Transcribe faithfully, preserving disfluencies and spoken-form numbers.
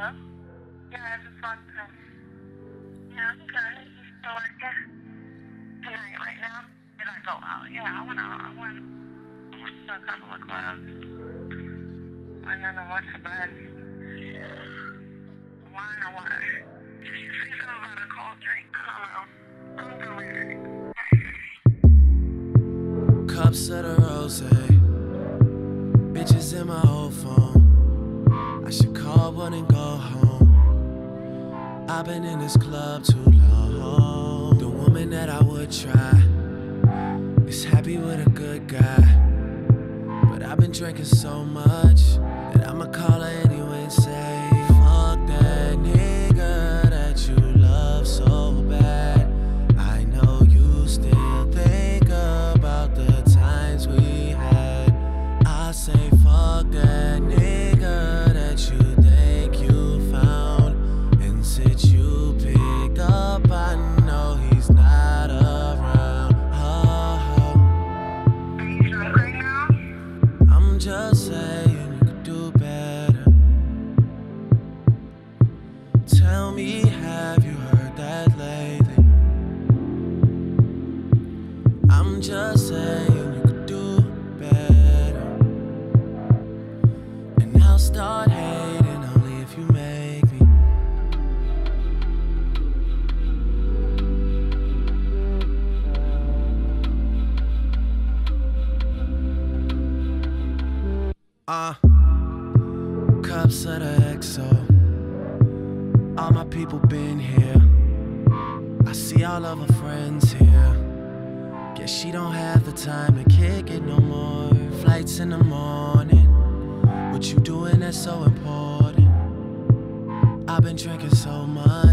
Hello? Yeah, I just walked in. Yeah, I'm good. You still working? Tonight, right now? Did I go out? Yeah, I went out. I went, I went to a couple of clubs. And then I went to bed. Why or what? Did you say something about a cold drink? I don't know. I'm delirious. Cups of the rose, bitches in my old phone. I should call one and go home. I've been in this club too long. The woman that I would try is happy with a good guy, but I've been drinking so much that I'ma call her anyway and say, fuck that nigga that you love so bad. I know you still think about the times we had. I say fuck that nigga that you think you found, and since you pick up, I know he's not around. Oh, Are you drunk right now? I'm just saying you could do better. Tell me, have you heard that lately? I'm just saying you could do better, and I'll start hating only if you make me. Uh, cups of the X O. All my people been here. I see all of her friends here. Guess she don't have the time to kick it no more. Flights in the morning. What you doing that's so important? I've been drinking so much